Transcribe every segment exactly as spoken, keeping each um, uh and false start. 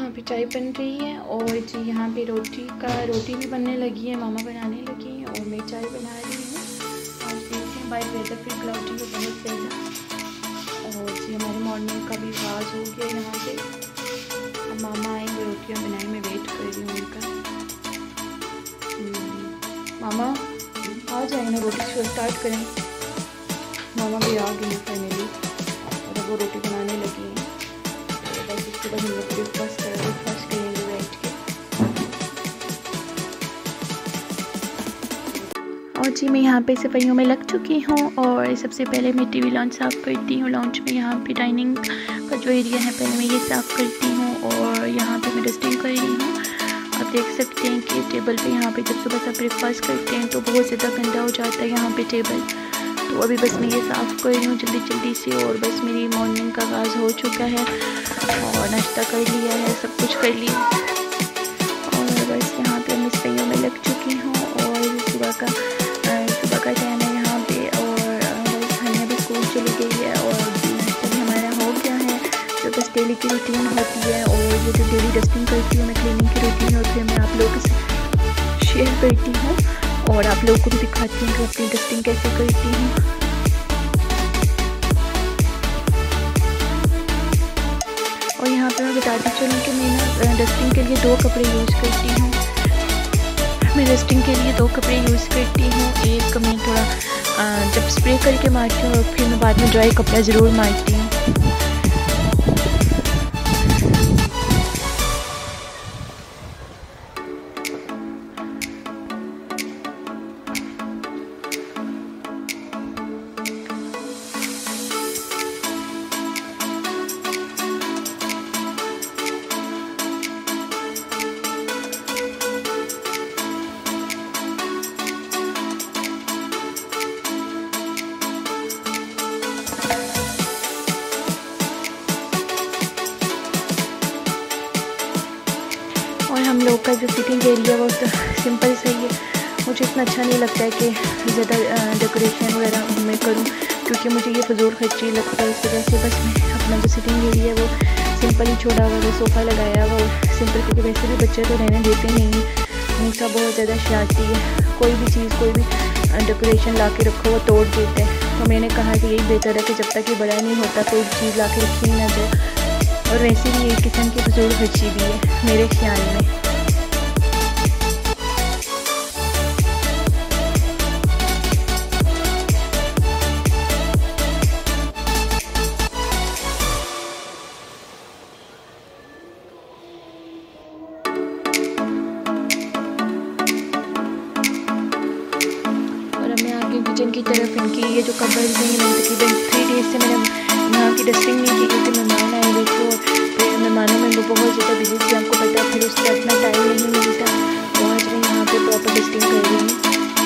यहाँ पे चाय बन रही है और जी यहाँ पे रोटी का रोटी भी बनने लगी है, मामा बनाने लगी हैं और मैं चाय बना रही हूँ। आज देखते हैं बाहर वेदर फिर क्लाउडी हो बहुत ज़्यादा और जी हमारे मॉर्निंग का भी आवाज़ हो गया यहाँ पे। अब मामा आएंगे, रोटियाँ बनाई, मैं वेट कर रही हूँ उनका। मामा आ जाएंगे ना, रोटी शो स्टार्ट करें। मामा भी आ गई हैं फाइनली और अब वो रोटी बनाने लगी हैं। बस इसके बाद हम लोग ब्रेकफास्ट कर ब्रेकफास्ट करेंगे बैठ के। और जी मैं यहाँ पे सफाइयों में लग चुकी हूँ और सबसे पहले मैं टीवी लॉन्च साफ़ करती हूँ। लॉन्च में यहाँ पे डाइनिंग का जो एरिया है पहले मैं ये साफ़ करती हूँ और यहाँ पे मैं डस्टिंग कर रही हूँ। आप देख सकते हैं कि टेबल पे यहाँ पे जब सुबह से ब्रेकफास्ट करते हैं तो बहुत ज़्यादा गंदा हो जाता है यहाँ पे टेबल। तो अभी बस मैं ये साफ़ कर रही हूँ जल्दी जल्दी से और बस मेरी मॉर्निंग का आगाज़ हो चुका है और नाश्ता कर लिया है, सब कुछ कर लिया और बस यहाँ पे मैं सफाइयों में लग चुकी हूँ। और सुबह का सुबह का टाइम है यहाँ पे और बस हमें भी स्कूल चली गई है और नाश्ता भी हमारा हो गया है। तो बस डेली की रूटीन होती है और ये जो डेली डस्टिंग करती हूँ मैं, क्लीनिंग की रूटीन होती है, मैं आप लोगों के साथ शेयर करती हूँ और आप लोगों को भी दिखाती हूँ कि अपनी डस्टिंग कैसे करती हूँ। और यहाँ पे मैं बताती चलूँ कि मैं ना डस्टिंग के लिए दो कपड़े यूज़ करती हूँ। मैं डस्टिंग के लिए दो कपड़े यूज़ करती हूँ। एक मैं थोड़ा जब स्प्रे करके मारती हूँ और फिर मैं बाद में ड्राई कपड़ा ज़रूर मारती हूँ। और हम लोग का जो सिटिंग एरिया वो तो सिंपल सही है, मुझे इतना अच्छा नहीं लगता है कि ज़्यादा डेकोरेशन वगैरह मैं करूं क्योंकि मुझे ये फजूल खर्ची लगता है। इस वजह से बस मैं अपना जो सिटिंग एरिया है वो सिंपल ही छोड़ा हुआ है, सोफ़ा लगाया हुआ सिंपल, क्योंकि वैसे भी बच्चे तो रहने देते नहीं हैं। मूसा बहुत ज़्यादा शरारती है, कोई भी चीज़ कोई भी डेकोरेशन ला के रखो वो तोड़ देते हैं। तो मैंने कहा कि यही बेहतर है कि जब तक ये बड़ा नहीं होता कोई चीज़ ला के रखी ना जाए। और वैसे भी एक किस्म की फजूल खर्ची भी है मेरे ख्याल में। और अब मैं आगे किचन की तरफ इनकी ये जो कबर्ड हैं मैं तकरीबन थ्री डेज से मैंने यहाँ की डस्टिंग नहीं की क्योंकि मेहमान आए हुए थे और फिर मेहमानों में वो बहुत ज़्यादा बिजी थी, आपको पता है, फिर उससे अपना टाइम नहीं मिलता। तो आज मैं यहाँ पे प्रॉपर डस्टिंग कर रही हूँ।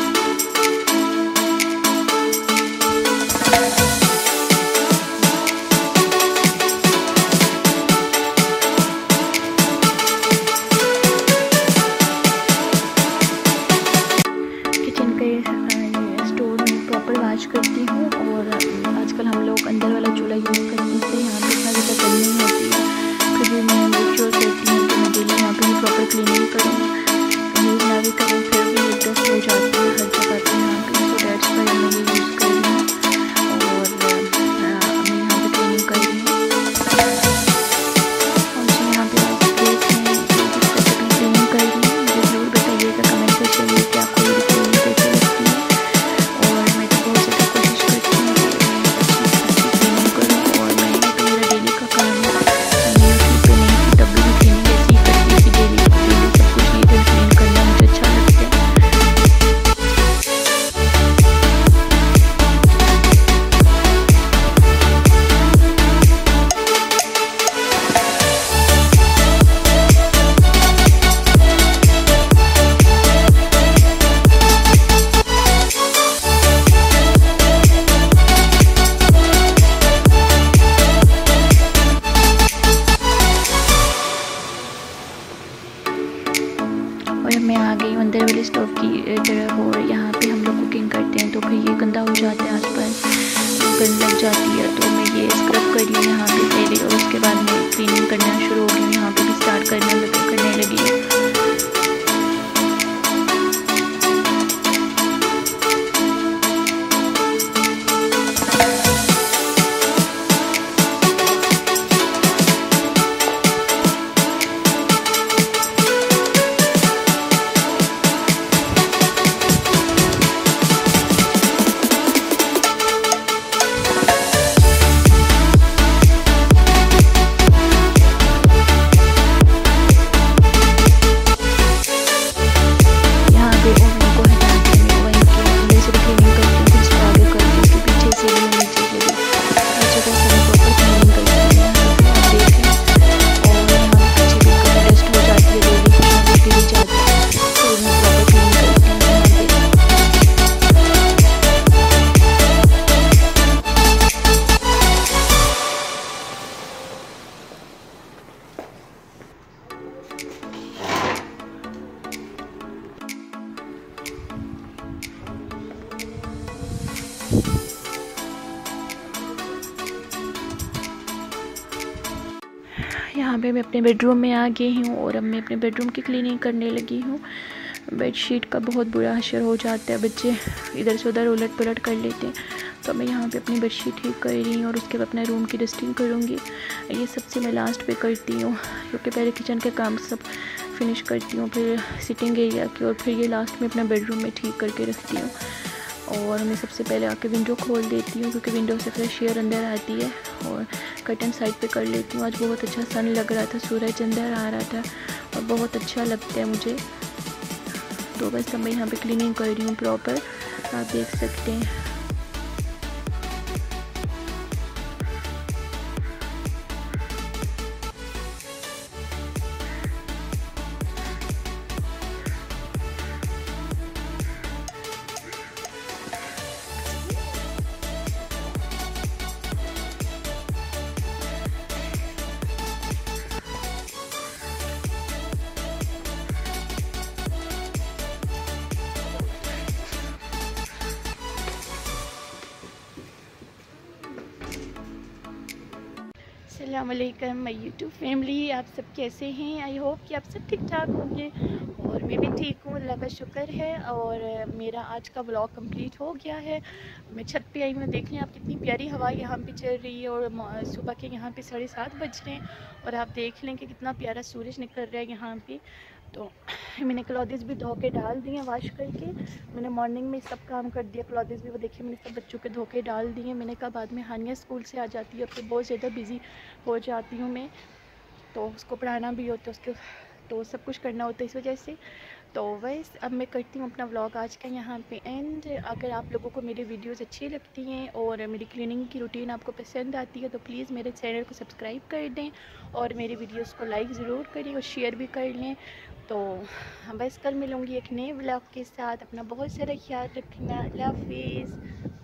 किचन के स्टोर में प्रॉपर वॉश करती हूँ और आजकल हम लोग अंदर वाला चूल्हा यूज़ करते हैं, यहाँ पे इतना ज़्यादा गर्मी होती है। फिर भी मैं मेक श्योर करती हूँ कि मैं डेली यहाँ पे भी प्रॉपर क्लीनिंग करूँ, यूज़ ना भी करूँ फिर भी एक डस्ट हो जाती है हर जगह पे यहाँ पे। तो डेट्स पर मैं ये यूज़ कर रही हूँ और मैं यहाँ पे क्लीनिंग कर रही हूँ। और जी यहाँ पे आप देख रहे हैं कि जिस तरह से मैं क्लीनिंग कर रही हूँ, मुझे ज़रूर बताइएगा कमेंट सेक्शन में कि आपको मेरी क्लीनिंग कैसी लगती है। और मैं तो बहुत ज़्यादा कोशिश करती हूँ कि अच्छी क्लीनिंग करूँ और मैं ये तो मेरा डेली का काम है। मैं यूट्यूब पे नहीं थी तब भी क्लीनिंग ऐसी ही करती थी, डेली डेली सब कुछ नीट एंड क्लीन करना मुझे अच्छा लगता है। और मैं आ गई अंदर वाले स्टोव की तरफ और यहाँ पे हम लोग कुकिंग करते हैं तो फिर ये गंदा हो जाता है, आसपास गंद लग जाती है। तो मैं ये स्क्रब कर रही हूँ यहाँ पे पहले और उसके बाद मैं क्लीनिंग करना शुरू हो गई हूँ। यहाँ पे भी स्टार्ट करने में करने लगी हूँ। यहाँ पे मैं अपने बेडरूम में आ गई हूँ और अब मैं अपने बेडरूम की क्लीनिंग करने लगी हूँ। बेडशीट का बहुत बुरा असर हो जाता है, बच्चे इधर से उधर उलट पलट कर लेते हैं। तो मैं यहाँ पे अपनी बेडशीट ठीक कर रही हूँ और उसके बाद अपने रूम की डस्टिंग करूँगी। ये सबसे मैं लास्ट पे करती हूँ क्योंकि पहले किचन के काम सब फिनिश करती हूँ, फिर सिटिंग एरिया की, और फिर ये लास्ट में अपना बेडरूम में ठीक करके रखती हूँ। और मैं सबसे पहले आके विंडो खोल देती हूँ क्योंकि विंडो से फ्रेश एयर अंदर आती है, और कर्टन साइड पे कर लेती हूँ। आज बहुत अच्छा सन लग रहा था, सूरज अंदर आ रहा था और बहुत अच्छा लगता है मुझे। तो बस अब मैं यहाँ पे क्लीनिंग कर रही हूँ प्रॉपर, आप देख सकते हैं। अस्सलाम वालेकुम माय यूट्यूब फैमिली, आप सब कैसे हैं? आई होप कि आप सब ठीक ठाक होंगे और मैं भी ठीक हूँ, अल्लाह का शुक्र है। और मेरा आज का व्लॉग कंप्लीट हो गया है। मैं छत पे आई हूँ, देख लें आप कितनी प्यारी हवा यहाँ पे चल रही है और सुबह के यहाँ पे साढ़े सात बज रहे हैं और आप देख लें कि कितना प्यारा सूरज निकल रहा है यहाँ पे। तो मैंने क्लॉथेस भी धो के डाल दिए वॉश करके, मैंने मॉर्निंग में सब काम कर दिया। क्लॉथेस भी वो देखिए मैंने सब बच्चों के धो के डाल दिए। मैंने कहा बाद में हानिया स्कूल से आ जाती है, फिर बहुत ज़्यादा बिज़ी हो जाती हूँ मैं, तो उसको पढ़ाना भी होता है, उसको तो सब कुछ करना होता है इस वजह से। तो बस अब मैं करती हूँ अपना व्लॉग आज का यहाँ पे एंड। अगर आप लोगों को मेरी वीडियोस अच्छी लगती हैं और मेरी क्लीनिंग की रूटीन आपको पसंद आती है तो प्लीज़ मेरे चैनल को सब्सक्राइब कर दें और मेरी वीडियोस को लाइक ज़रूर करें और शेयर भी कर लें। तो बस कल मिलूँगी एक नए व्लॉग के साथ। अपना बहुत सारा ख्याल रखना। अल्लाह हाफिज़।